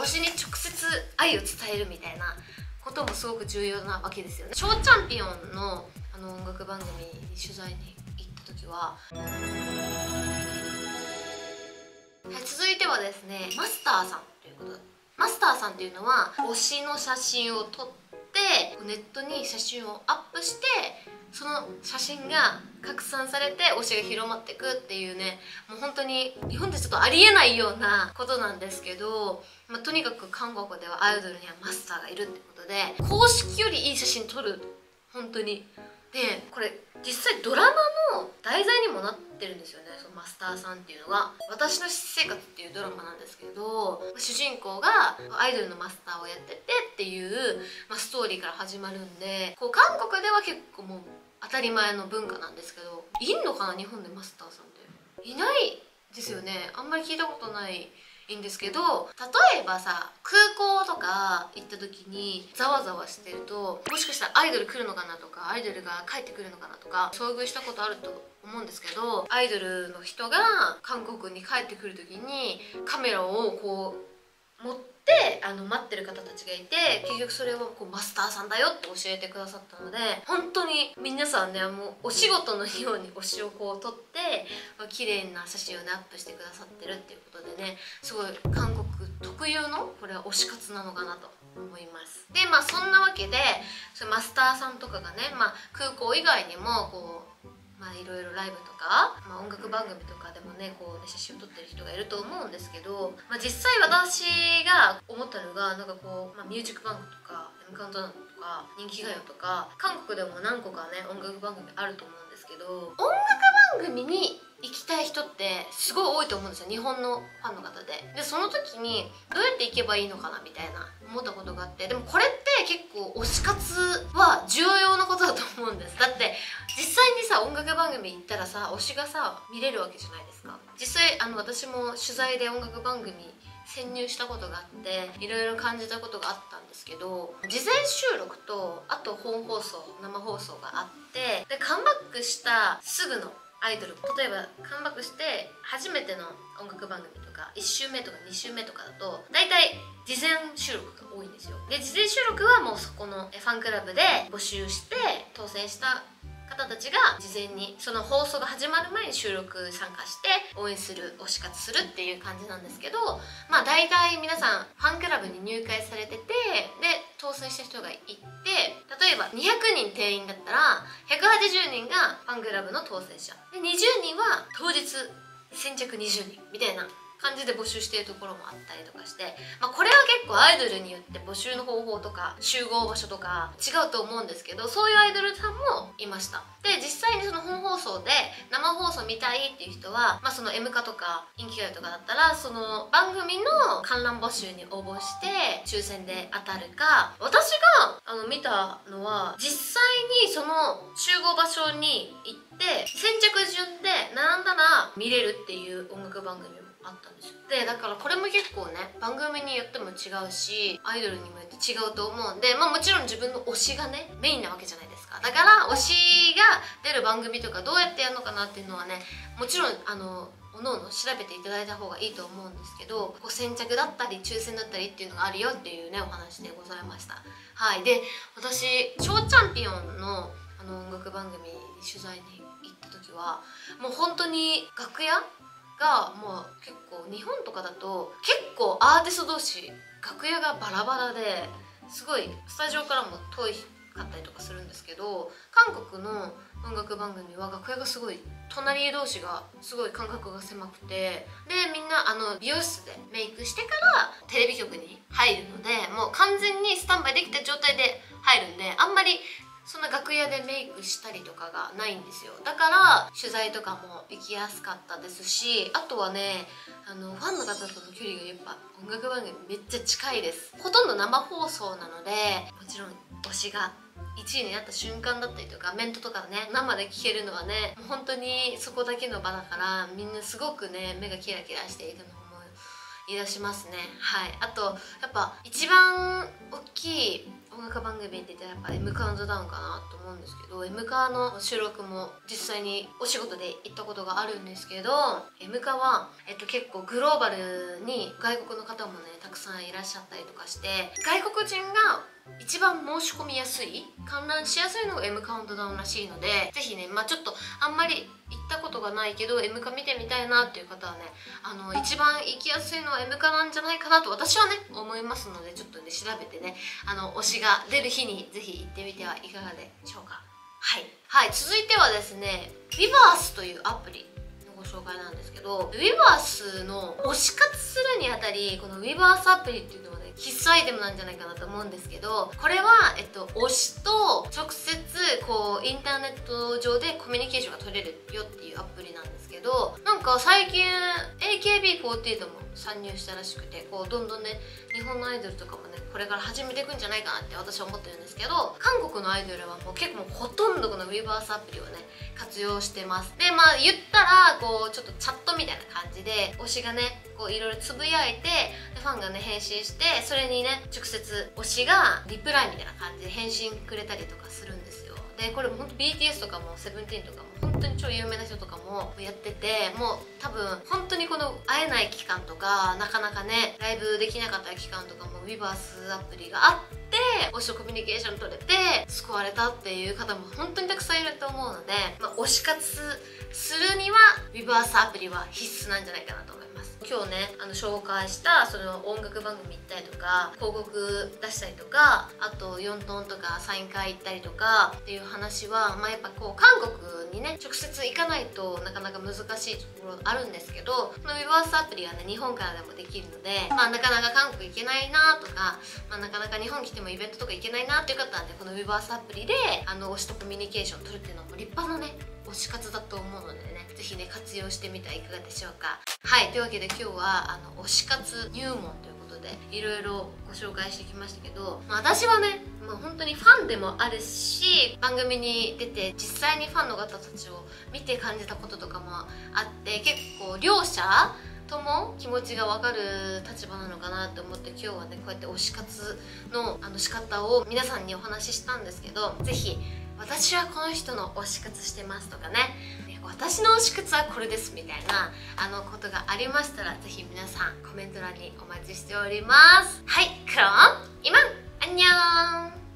しに直接愛を伝えるみたいなこともすごく重要なわけですよね。ショーチャンピオンの音楽番組に取材に行った時は、続いてはですね、マスターさんということで、マスターさんっていうのは推しの写真を撮ってネットに写真をアップして、その写真が拡散されて推しが広まっていくっていうね、もう本当に日本でちょっとありえないようなことなんですけど、とにかく韓国ではアイドルにはマスターがいるってことで、公式よりいい写真撮る、本当に。でこれ実際ドラマの題材にもなってるんですよね、そのマスターさんっていうのが。私の私生活っていうドラマなんですけど、主人公がアイドルのマスターをやっててっていう、ストーリーから始まるんで、こう韓国では結構もう当たり前の文化なんですけど、いんのかな日本でマスターさんって。いないですよね。あんまり聞いたことないんですけど、例えばさ、空港とか行った時にざわざわしてると、もしかしたらアイドル来るのかなとか、アイドルが帰ってくるのかなとか遭遇したことあると思うんですけど、アイドルの人が韓国に帰ってくる時にカメラをこう持って待ってる方たちがいて、結局それはこうマスターさんだよって教えてくださったので、本当に皆さんね、もうお仕事のように推しをこう撮って綺麗な写真をねアップしてくださってるっていうことでね、すごい韓国特有のこれは推し活なのかなと思います。でそんなわけで、そのマスターさんとかがね、空港以外にもこういろいろライブとか、音楽番組とかでもねこう写真を撮ってる人がいると思うんですけど、実際私が思ったのが、なんかこう、ミュージックバンクとか M カウントダウンとか人気ガヨとか、韓国でも何個かね音楽番組あると思うんですけど、音楽番組に行きたい人ってすごい多いと思うんですよ、日本のファンの方で。その時にどうやって行けばいいのかなみたいな思ったことがあって、でもこれって結構推し活は重要なことだと思うんです。だって実際にさ、音楽番組行ったらさ、推しがさ見れるわけじゃないですか。実際私も取材で音楽番組潜入したことがあって、いろいろ感じたことがあったんですけど、事前収録とあと本放送、生放送があって、でカムバックしたすぐのアイドル、例えばカムバックして初めての音楽番組とか1週目とか2週目とかだと大体事前収録が多いんですよ。で事前収録はもうそこのファンクラブで募集して、当選した方たちが事前にその放送が始まる前に収録参加して応援する、推し活するっていう感じなんですけど、大体皆さんファンクラブに入会されてて、で当選した人がいて、例えば200人定員だったら180人がファンクラブの当選者で、20人は当日先着20人みたいな感じで募集しているところもあったりとかして、これは結構アイドルによって募集の方法とか集合場所とか違うと思うんですけど、そういうアイドルさんもいました。で実際にその本放送で生放送見たいっていう人は、その M カとか人気ガヨとかだったら、その番組の観覧募集に応募して抽選で当たるか、私が見たのは実際にその集合場所に行って先着順で並んだら見れるっていう音楽番組もあったんですよ。でだからこれも結構ね、番組によっても違うし、アイドルにもよって違うと思うんで、もちろん自分の推しがねメインなわけじゃないですか。だから推しが出る番組とかどうやってやるのかなっていうのはね、もちろんおのおの調べていただいた方がいいと思うんですけど、こう先着だったり抽選だったりっていうのがあるよっていうねお話でございました。はい。で私ショーチャンピオンの音楽番組に取材に行った時は、もう本当に楽屋がもう結構日本とかだと結構アーティスト同士楽屋がバラバラで、すごいスタジオからも遠いかったりとかするんですけど、韓国の音楽番組は楽屋がすごい隣同士がすごい間隔が狭くて、でみんな美容室でメイクしてからテレビ局に入るので、もう完全にスタンバイできた状態で入るんで、あんまりそんな楽屋でメイクしたりとかがないんですよ。だから取材とかも行きやすかったですし、あとはねファンの方との距離がやっぱ音楽番組めっちゃ近いです。ほとんど生放送なので、もちろん推しが1位になった瞬間だったりとか、メントとかね生で聴けるのはね、もう本当にそこだけの場だから、みんなすごくね目がキラキラしているのを思い出しますね。はい。あとやっぱ一番大きい音音楽番組って言ったらやっぱ M カウントダウンかなと思うんですけど、 M カの収録も実際にお仕事で行ったことがあるんですけど、 M カは、結構グローバルに外国の方もねたくさんいらっしゃったりとかして、外国人が一番申し込みやすい、観覧しやすいのが M カウントダウンらしいので、ぜひね、ちょっとあんまり行ったことがないけど M カ見てみたいなっていう方はね、一番行きやすいのは M カなんじゃないかなと私はね思いますので、ちょっとね調べてね、推しが出る日にぜひ行ってみてはいかがでしょうか。はい、続いてはですね、Weverse というアプリのご紹介なんですけど、Weverse の推し活するにあたり、この Weverse アプリっていうのはね必須アイテムなんじゃないかなと思うんですけど、これは、推しと直接こうインターネット上でコミュニケーションが取れるよっていうアプリなんですけど、なんか最近 AKB48 も参入したらしくて、こうどんどんね日本のアイドルとかもねこれから始めていくんじゃないかなって私は思ってるんですけど、韓国のアイドルはもう結構ほとんどこの Weverse アプリをね活用してます。で言ったらこうちょっとチャットみたいな感じで推しがねこういろいろつぶやいて、でファンがね返信して、それにね直接推しがリプライみたいな感じで返信くれたりとかするんですよ。でこれもほんと BTS とかもセブンティーンとかも本当に超有名な人とかもやってて、もう多分本当にこの会えない期間とかなかなかねライブできなかった期間とかも Weverse アプリがあって推しとコミュニケーション取れて救われたっていう方も本当にたくさんいると思うので、推し活するには Weverse アプリは必須なんじゃないかなと思います。今日ね紹介したその音楽番組行ったりとか広告出したりとか、あと4トンとかサイン会行ったりとかっていう話は、やっぱこう韓国にね直接行かないとなかなか難しいところあるんですけど、この Weverse アプリはね日本からでもできるので、なかなか韓国行けないなとか、なかなか日本来てもイベントとか行けないなっていう方はねこの Weverse アプリで推しとコミュニケーション取るっていうのも立派なね推し活だと思うのでね、ぜひね活用してみてはいかがでしょうか。はい、というわけで今日は推し活入門ということでいろいろご紹介してきましたけど、私はね本当にファンでもあるし、番組に出て実際にファンの方たちを見て感じたこととかもあって、結構両者とも気持ちが分かる立場なのかなと思って、今日はねこうやって推し活の仕方を皆さんにお話ししたんですけど、ぜひ私はこの人の推し活してますとかね、私の推し活はこれですみたいなことがありましたら、ぜひ皆さんコメント欄にお待ちしております。はい、그럼이만안녕